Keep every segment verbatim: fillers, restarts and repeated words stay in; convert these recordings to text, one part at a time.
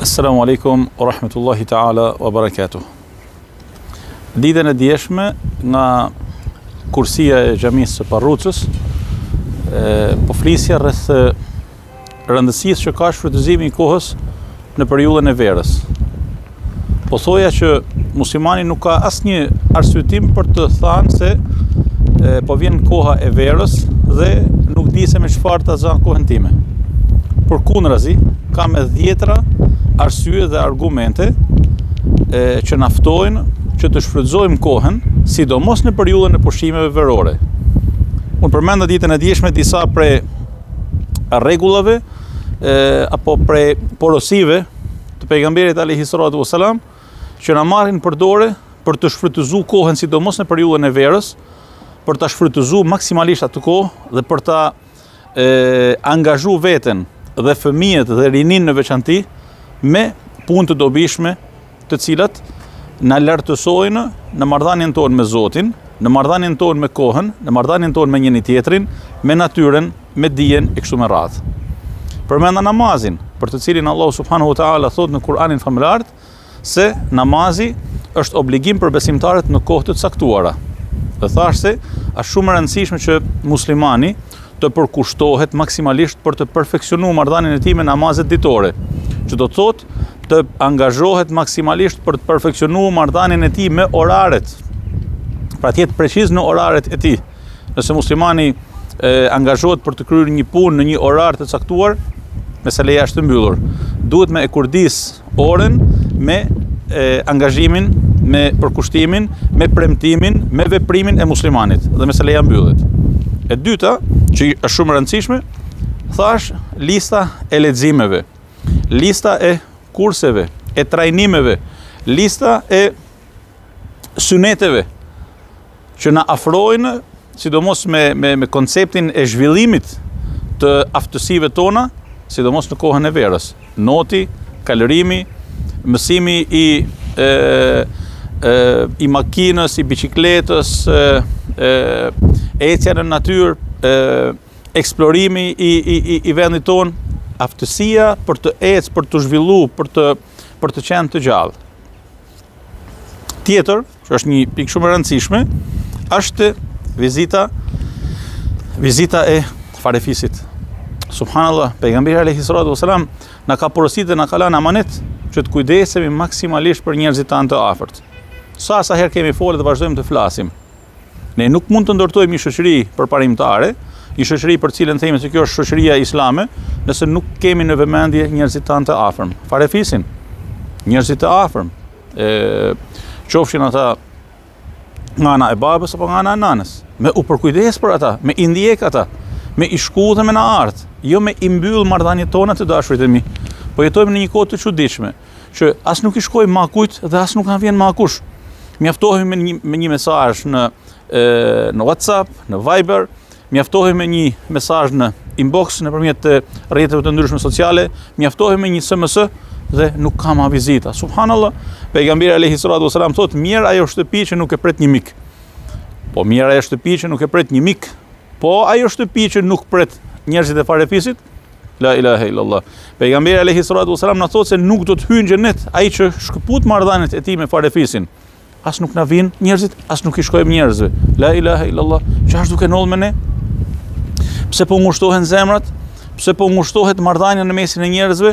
Assalamu alaikum wa rahmatullahi ta'ala wa barakatuh. Ditën e djeshme nga kursia e xhamisë së Parrucës, po flisja rreth rëndësisë që ka shfrytëzimi i kohës në periudhën e verës. Po thoja që muslimani nuk ka asnjë arsyetim për të thënë se e, po vjen koha e verës dhe nuk di se me çfarë ta zën kohën time. Përkundrazi, ka me dhjetra arsye dhe argumente e, që naftojnë që të shfrytëzojmë kohën, sidomos në periudhën e pushimeve verore. Unë përmenda ditën e djeshme disa prej rregullave e, apo prej porosive të pejgamberit alayhi salatu wasalam që na marrin përdore për të shfrytëzuar kohën sidomos në periudhën e verës, për ta shfrytëzuar maksimalisht atë kohë dhe për ta e, angazhuar veten dhe fëmijët dhe rinin në veçanti me punë të dobishme, të cilat na lartësojnë në marrëdhënien tonë me Zotin, në marrëdhënien tonë me kohën, në marrëdhënien tonë me njëri tjetrin, me natyrën, me dijen e kështu me radhë. Përmenda namazin, për të cilin Allahu subhanahu wa taala thot në Kur'anin famulart se namazi është obligim për besimtarët në kohë të caktuara. Dhe thash se është shumë e rëndësishme që muslimani të përkushtohet maksimalisht për të perfeksionuar marrëdhënien e tij me namazet ditore, që do të thotë të angazhohet maksimalisht për të perfeksionuar marrëdhënien e tij me oraret, pra të jetë preciz në oraret e tij. Nëse muslimani e, angazhohet për të kryer një punë në një orar të caktuar, mesela jashtë të mbyllur, duhet me e kurdis orën me e, angazhimin, me përkushtimin, me premtimin, me veprimin e muslimanit, dhe mesela ja mbyllet. E dyta, që është shumë e rëndësishme, thash lista e leximeve, lista e kurseve, e trajnimeve, lista e syneteve që na afrojnë, sidomos me, me, me konceptin e zhvillimit të aftësive tona, sidomos në kohën e verës. Noti, kalorimi, mësimi i, e, e, i makinës, i bicikletës, e, e, ecja në natyrë, e, eksplorimi i, i, i vendit tonë, aftësia për të ecë, për të zhvilluar, për të për të qenë të gjallë. Tjetër, që është një pikë shumë e rëndësishme, është vizita vizita e farefisit. Subhanallah, pejgamberi alayhi salatu wasalam na ka porositur, na ka lënë amanet që të kujdesemi maksimalisht për njerëzit tanë të afërt. Sa sa herë kemi folë dhe vazhdojmë të flasim. Ne nuk mund të ndërtojmë një shoqëri përparimtare, një shoqëri për cilën themi se kjo është shoqëria islame, nëse nuk kemi në vëmendje njerëzit tanë të afërm. Farefisin, njerëzit të afërm, e, qofshin ata nga ana e babës apo nga ana e nanës, me u përkujdes për ata, me i ndjek ata, me i shku dhe me na art, jo me i mbyll marrëdhëniet tona të dashurit e mi. Po jetojmë në një kohë të çuditshme, që as nuk i shkojmë ma kujt dhe as nuk na vjen ma kush. Mjaftohemi me një, me një mesazh në e, në WhatsApp, në Viber, mjaftohemi me një mesazh në inbox nëpërmjet rrjeteve të ndryshme sociale, mjaftohemi me një S M S dhe nuk ka ma vizita. Subhanallah, pejgamberi alayhi salatu wasalam thotë, mirë ajo shtëpi që nuk e pret një mik. Po mirë ajo shtëpi që nuk e pret një mik, po ajo shtëpi që nuk pret njerëzit e farefisit, la ilaha illallah. Pejgamberi alayhi salatu wasalam na thotë se nuk do të hyjë në xhenet ai që shkëput marrëdhëniet e tij me farefisin. As nuk na vin njerëzit, as nuk i shkojmë njerëzve. La ilaha illallah. Çfarë duke ndodhur me ne? Pse po ngushtohen zemrat? Pse po ngushtohet marrëdhënia në mesin e njerëzve?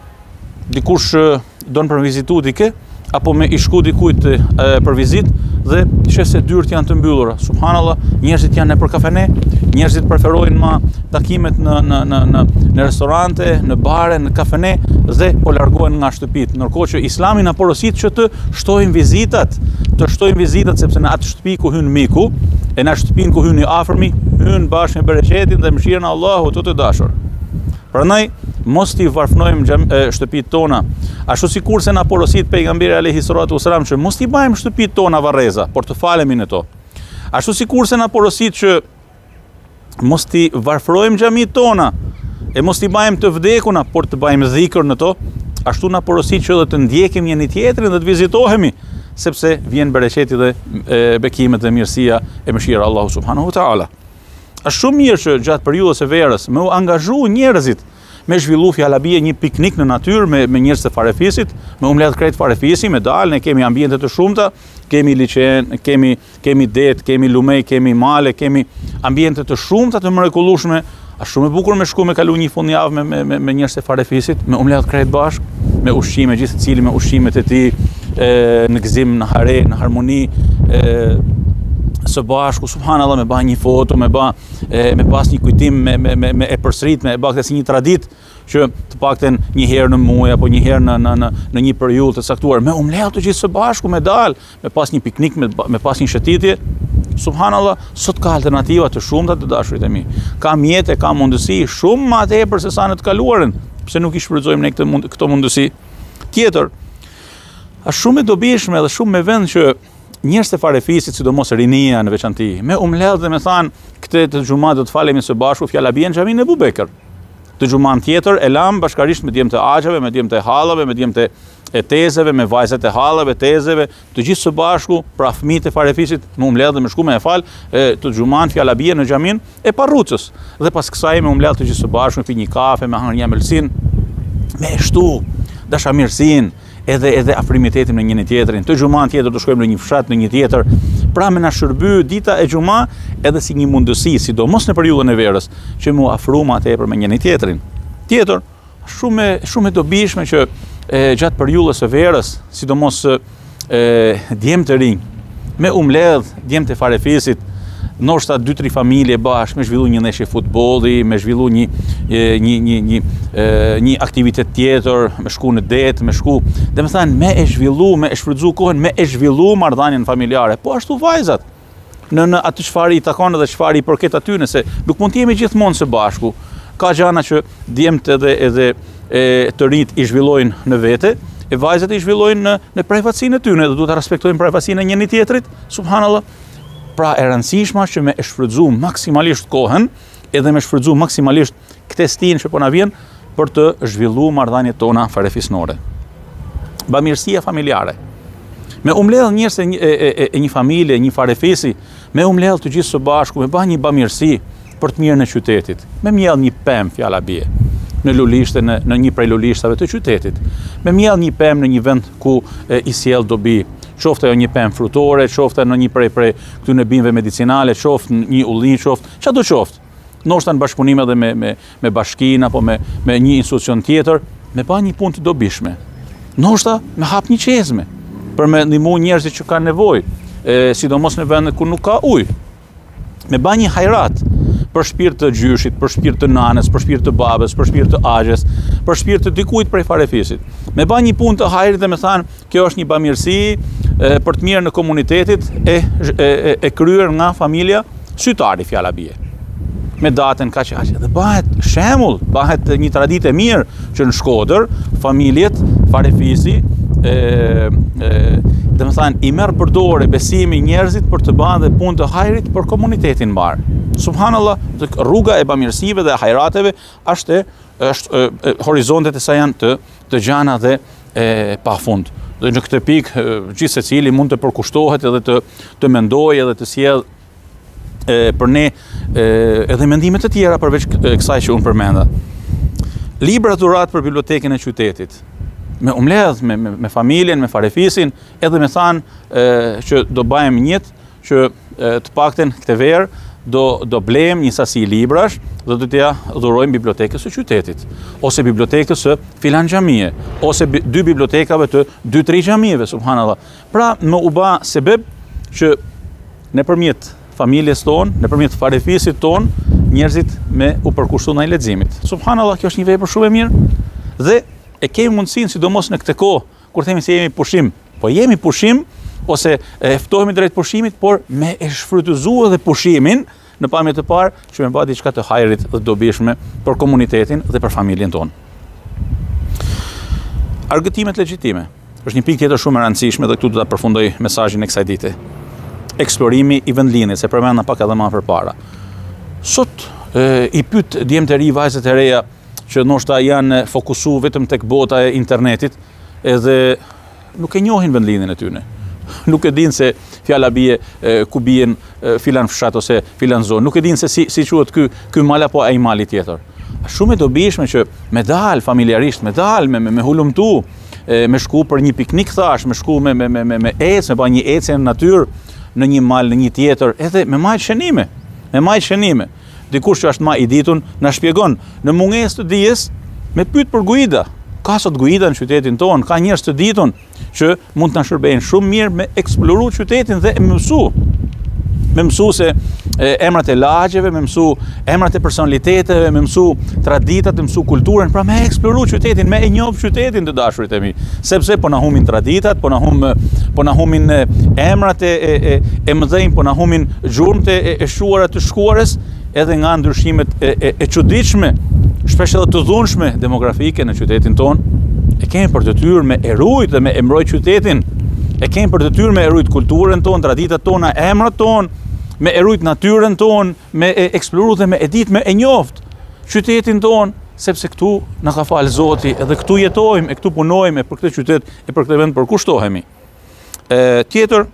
Dikush don për vizitu dike, apo me i shku dikujt e, për vizit dhe sheh se dyert janë të mbyllura. Subhanallah, njerëzit janë nëpër kafene, njerëzit preferojnë ma takimet në në në në në restorante, në bare, në kafene dhe po largohen nga shtëpit. Ndërkohë që Islami na porosit që të shtojmë vizitat, të shtojmë vizitat sepse në atë shtëpi ku hyn miku, e në shtëpinë ku hyn i afërmi, hyn bashkë me bereqetin dhe mëshirën e Allahut të të dashur. Prandaj mos t'i varfnojmë shtëpitë tona, ashtu sikur se na porosit pejgamberi alayhi salatu wasalam që mos t'i bëjmë shtëpitë tona varreza, por të falemi në to. Ashtu sikur se na porosit që mos t'i varfrojmë xhamitë tona e mos t'i bëjmë të vdekuna, por të bëjmë dhikr në to, ashtu na porosit që dhe të ndjekim njëri tjetrin dhe të vizitohemi, sepse vjen bereqeti dhe e, bekimet dhe mirësia e mëshira e Allahu subhanahu wa taala. Është shumë mirë që gjatë periudhës së verës me u angazhu njerëzit me zhvillu fjalabie një piknik në natyrë me, me njerëz të farefisit, me umledh krejt farefisi, me dalë, ne kemi ambiente të shumta, kemi liçen, kemi kemi det, kemi lumej, kemi male, kemi ambiente të shumta të mrekullueshme. Është shumë e bukur me shku me kalu një fundjavë me, me, me, me njerëz të farefisit, me umledh krejt bashk, me ushqime, gjithë cili me ushqimet e tij, në gëzim, në hare, në harmoni, e, së bashku, subhanallahu, me ba një foto, me ba e, me pas një kujtim, me, me, me, me e përsërit, me e bakte si një tradit që të pakten një herë në muaj apo një herë në, në, në, në një periudhë të caktuar, me umledh të gjithë së bashku, me dal, me pas një piknik, me, me pas një shëtitje. Subhanallah, sot ka alternativa të shumta të dashurit e mi. Ka mjete, ka mundësi shumë më tepër se sa në të kaluarën. Pse nuk i shfrytëzojmë ne këtë mund, këto mundësi? Tjetër, është shumë e dobishme dhe shumë me vend që njerëz të farefisit, sidomos rinia në veçanti, me umledh dhe me thanë, këtë të xhumat do të falemi së bashku fjalabie në xhamin e Abu Bekr. Të xhuman tjetër e lam bashkarisht me djemt e axhave, me djemt e hallave, me djemt e tezeve, me vajzat e hallave, tezeve, të gjithë së bashku, pra fëmijët e farefisit, me umledh dhe me shku me e fal të xhuman fjalabie në xhamin e Parrucës. Dhe pas kësaj me umledh të gjithë së bashku, me pi një kafe, me hënë një amelsin, me shtu dashamirësinë, edhe edhe afrimitetin me njëri tjetrin. Të xhuman tjetër të shkojmë në një fshat, në një tjetër. Pra me na shërby dita e xhuma edhe si një mundësi, sidomos në periudhën e verës, që mu afru më tepër me njëri tjetrin. Tjetër, shumë shumë e dobishme që e, gjatë periudhës së verës, sidomos e, djemt të rinj, me umledh djemt e farefisit, ndoshta dy tri familje bashkë, me zhvillu një ndeshje futbolli, me zhvillu një një një një një aktivitet tjetër, me shku në det, me shku, domethënë me e zhvillu, me e shfrytzu kohën, me e zhvillu marrëdhënien familjare. Po ashtu vajzat, në në atë çfarë i takon dhe çfarë i përket aty, nëse nuk mund të jemi gjithmonë së bashku. Ka gjëra që djemt edhe edhe e, të rinjt i zhvillojnë në vete, e vajzat i zhvillojnë në në privatësinë e tyre, dhe duhet ta respektojnë privatësinë e njëri tjetrit, subhanallahu. Pra e rëndësishme që me e shfrytzu maksimalisht kohën, edhe me shfrytzu maksimalisht këtë stinë që po na vjen për të zhvillu marrëdhëniet tona farefisnore. Bamirësia familjare. Me umledh njerëz e, e, e, e një familje, një farefisi, me umledh të gjithë së bashku, me ba një bamirësi për të mirën e qytetit. Me mjell një pemë fjalabie në lulishte, në, në një prej lulishtave të qytetit. Me mjell një pemë në një vend ku e, i sjell dobi. Qoftë ajo një pemë frutore, qoftë në një prej prej këtyre bimëve medicinale, qoftë një ullin, qoftë çdo qoftë. Ndoshta në bashkëpunim edhe me me me bashkinë apo me me një institucion tjetër, me pa një punë të dobishme. Ndoshta me hap një qezme për me ndihmu njerëzit që kanë nevojë, sidomos në vende ku nuk ka ujë. Me ba një hajrat për shpirt të gjyshit, për shpirt të nanës, për shpirt të babës, për shpirt të axhes, për shpirt të dikujt prej farefisit. Me ba një punë të hajrit dhe me thanë, kjo është një bamirësi e, për të mirë në komunitetit e, e, e kryer nga familja sytari fjalabie. Me datën ka që aqe. Dhe bëhet shembull, bëhet një traditë e mirë që në Shkodër, familjet farefisi, e, e, dhe me thanë, i merë përdore besimi njerëzit për të bënë dhe punë të hajrit për komunitetin mbarë. Subhanallah, rruga e bamirësive dhe hajrateve është, është e, horizontet e sa janë të, të gjana dhe e, pa fund. Dhe në këtë pikë, gjithë se cili mund të përkushtohet edhe të, të mendoj edhe të sjell e, për ne e, edhe mendimet të tjera përveç kësaj që unë përmenda. Libra dhurat për bibliotekën e qytetit. Me umledh, me, me, me familjen, me farefisin, edhe me thanë që do bëjmë njët që e, të pakten këtë verë, do, do blejmë një sasi librash dhe do t'ja dhurojmë bibliotekës së qytetit, ose bibliotekës së filan xhamie, ose bi, dy bibliotekave të dy tri xhamieve, subhanallah. Pra më u bë sebeb që nëpërmjet familjes tonë, nëpërmjet farefisit tonë, njerëzit me u përkushtu ndaj leximit. Subhanallah, kjo është një vepër shumë e mirë dhe e kemi mundësinë, sidomos në këtë kohë, kur themi se jemi pushim, po jemi pushim, ose e ftohemi drejt pushimit, por me e shfrytëzuar edhe pushimin në pamje të parë që me bëj diçka të hajrit dhe dobishme për komunitetin dhe për familjen tonë. Argëtimet legjitime. Është një pikë tjetër shumë e rëndësishme dhe këtu do ta përfundoj mesazhin e kësaj dite. Eksplorimi i vendlinit, se përmenda pak edhe më përpara. Sot e, i pyet djemt e ri, vajzat e reja që ndoshta janë fokusu vetëm tek bota e internetit, edhe nuk e njohin vendlinjen e tyre. Nuk e din se fjala bie ku bien filan fshat ose filan zonë. Nuk e din se si si quhet ky ky mal apo ai mali tjetër. shumë e dobishme që me dal familjarisht, me dal, me, me, me hulumtu, me shku për një piknik thash, me shku me, me, me, me, me ecë, me ba një ecje në natyrë, në një mal, në një tjetër, edhe me majtë shënime, me majtë shënime. Dikush që është ma i ditun, na shpjegon, në mungesë të dijes, me pyet për guida. Ka sot guida në qytetin tonë, ka njerëz të ditun që mund të na shërbejnë shumë mirë me eksploru qytetin dhe me mësu. Me mësu se e, emrat e lagjeve, me mësu emrat e personaliteteve, me mësu traditat, me mësu kulturën, pra me eksploru qytetin, me e njohë qytetin të dashurit e mi. Sepse po na humin traditat, po na hum, po na humin emrat e, e, e, e mëdhenj, po na humin gjurmët e, e shuara të shkuarës, edhe nga ndryshimet e, e, e çuditshme, shpesh edhe të dhunshme demografike në qytetin tonë. E kemi për detyrë me e rujt dhe me e mbrojt qytetin. E kemi për detyrë me e rujt kulturën tonë, traditat tona, emrat tonë, me e rujt natyrën tonë, me e eksploru dhe me e dit, me e njoft qytetin tonë, sepse këtu na ka falë Zoti, edhe këtu jetojmë, e këtu punojmë, e për këtë qytet, e për këtë vend përkushtohemi. E, tjetër,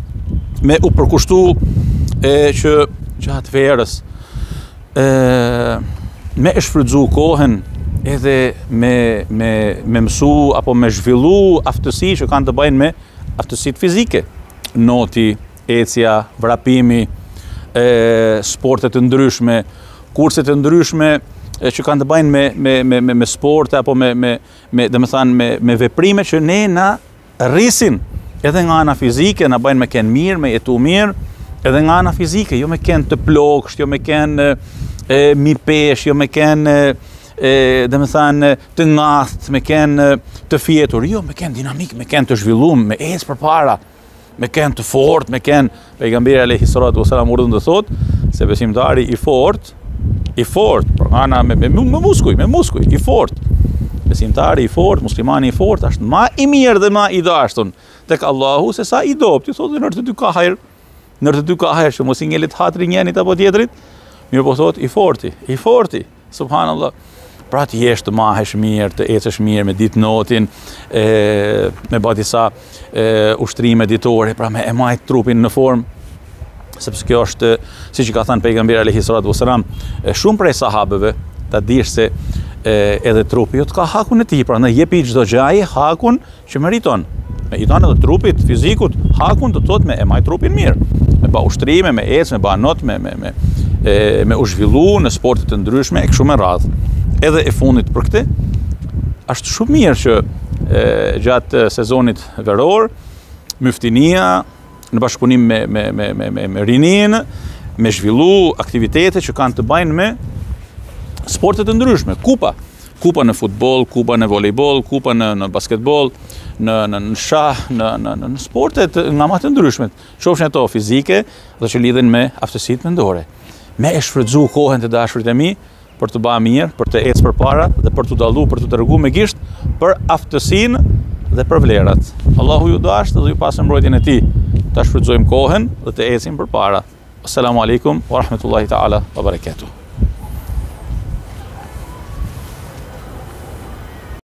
me u përkushtu e, që gjatë verës, e, me e shfrydzu kohën, edhe me, me, me mësu, apo me zhvillu aftësi që kanë të bëjnë me aftësit fizike. Noti, ecja, vrapimi, e, sportet të ndryshme, kurset të ndryshme e, që kanë të bëjnë me, me, me, me, me sporte, apo me, me, me, dhe me, thanë, me, me veprime që ne na rrisin, edhe nga ana fizike, na bëjnë me kenë mirë, me jetu mirë, edhe nga ana fizike, jo me kenë të plokësht, jo me kenë e, mi pesh, jo me kenë e, dhe me thanë të ngatht, me kenë të fjetur, jo, me kenë dinamik, me kenë të zhvillum, me ecë për para, me kenë të fort, me kenë, pejgamberi alayhi salatu wasalam urdhën të thotë, se besimtari i fort, i fort, për ana me, me, me muskuj, me muskuj, i fort. Besimtari i fort, muslimani i fort, është ma i mirë dhe ma i dashtun tek Allahu se sa i dobët. Ju thotë nërë të dy ka hajër, nërë të dy ka hajër, që mos i ngelit hatri njenit apo tjetrit, mirë po thotë i forti, i forti, subhanallah. Pra të jesh të mahesh mirë, të ecësh mirë, me ditë notin, e, me ba disa e, ushtrime ditore, pra me e majt trupin në formë, sepse kjo është, si që ka thënë pejgamberi alayhi salatu wasalam, shumë prej sahabeve, ta dish se e, edhe trupi jo të ka hakun e tij, pra në jepi çdo gjaje hakun që meriton. Me i thonë edhe trupit, fizikut, hakun të thotë me e majt trupin mirë, me ba ushtrime, me ecë, me ba not, me, me, me, e, me u zhvillu në sportet të ndryshme, e kështu me radhë. Edhe e fundit për këtë, është shumë mirë që e, gjatë sezonit veror, myftinia, në bashkëpunim me, me, me, me, me, me rinin, me zhvillu aktivitete që kanë të bajnë me sportet të ndryshme, kupa. Kupa në futbol, kupa në volejbol, kupa në, në basketbol, në, në, në shah, në, në, në sportet nga më të ndryshme. Qofshin ato fizike dhe që lidhen me aftësitë mendore. Me e shfrytzu kohën të dashurit e mi, për të ba mirë, për të ecë përpara dhe për të dallu, për të treguar me gisht për aftësinë dhe për vlerat. Allahu ju dashtë dhe ju pasë mbrojtjen e tij. Ta shfrytëzojmë kohën dhe të ecim përpara. Assalamu alaikum wa rahmatullahi ta'ala wa barakatuh.